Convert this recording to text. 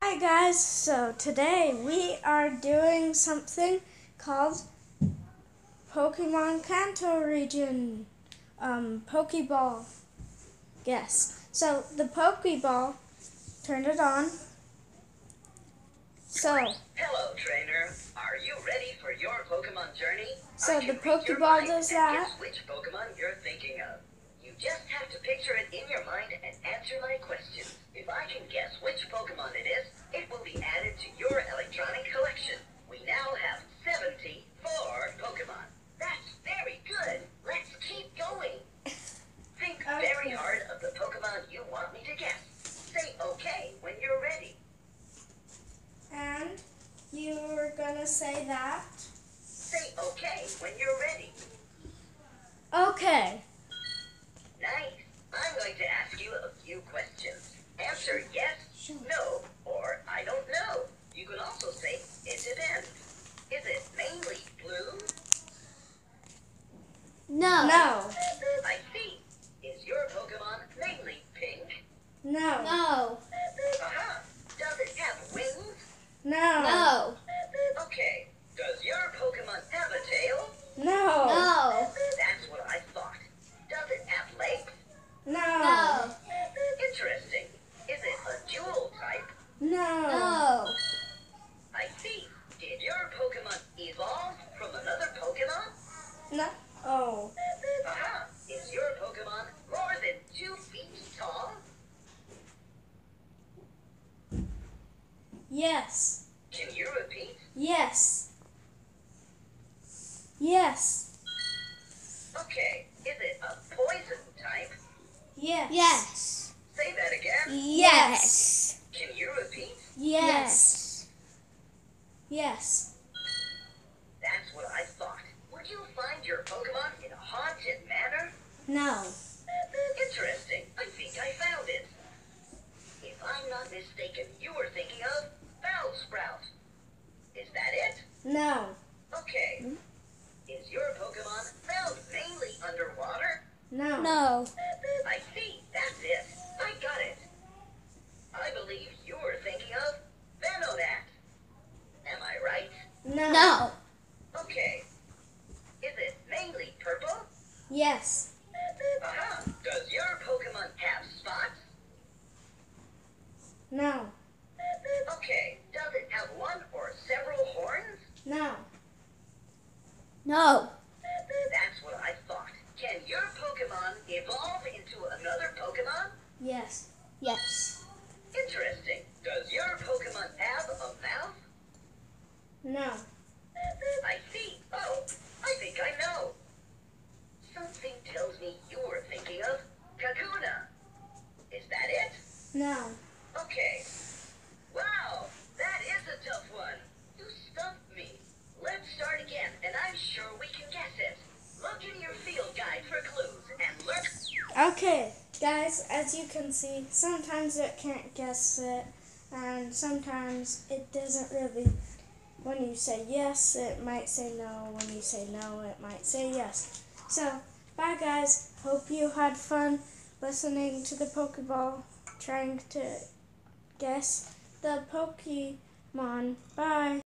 Hi guys, so today we are doing something called Pokemon Kanto region, Pokeball. Yes, so the Pokeball, turn it on. Hello, trainer. Are you ready for your Pokemon journey? So the Pokeball does that. Guess which Pokemon you're thinking of. You just have to picture it in your mind and answer my questions. If I can guess which Pokemon it is, it will be added to your electronic collection. We now have 74 Pokemon. That's very good. Let's keep going. Think very hard of the Pokemon you want me to guess. Say okay when you're ready. And you're gonna say that. Say okay when you're ready. Okay. Nice. I'm going to ask you a few questions. Answer yes, no, or I don't know. You can also say it depends. Is it mainly blue? No. No. I see. Is your Pokemon mainly pink? No. No. Uh-huh. Does it have wings? No. No. Okay. Does your Pokemon have a tail? No. No. That's what I thought. Does it have legs? No. No. Interesting. Is it a dual type? No. No. I see. Did your Pokemon evolve from another Pokemon? No. Oh. Aha! Is your Pokemon more than 2 feet tall? Yes. Can you repeat? Yes. Yes. Okay. Is it a poison type? Yes. Yes. Say that again. Yes. Can you repeat? Yes. Yes. That's what I thought. Would you find your Pokemon in a haunted manner? No. Interesting. I think I found it. If I'm not mistaken, you were thinking of Sprout. Is that it? No. Okay. Is your Pokemon found mainly underwater? No. No. I see. That's it. I got it. I believe you were thinking of Venonat. Am I right? No. No. Okay. Is it mainly purple? Yes. Uh-huh. Does your Pokemon have spots? No. Okay. Does it have one or several horns? No. No. That's what I thought. Can your Pokemon evolve into another Pokemon? Yes. Yes. Interesting. Does your Pokemon have a mouth? No. I see. Oh, I think I know. Something tells me you were thinking of Kakuna. Is that it? No. Okay. Wow, that is a tough one. You stumped me. Let's start again, and I'm sure we can guess it. Look in your field guide for clues and learn. Okay, guys, as you can see, sometimes it can't guess it, and sometimes it doesn't really. When you say yes, it might say no. When you say no, it might say yes. So, bye guys. Hope you had fun listening to the Pokeball, trying to guess the Pokemon. Bye.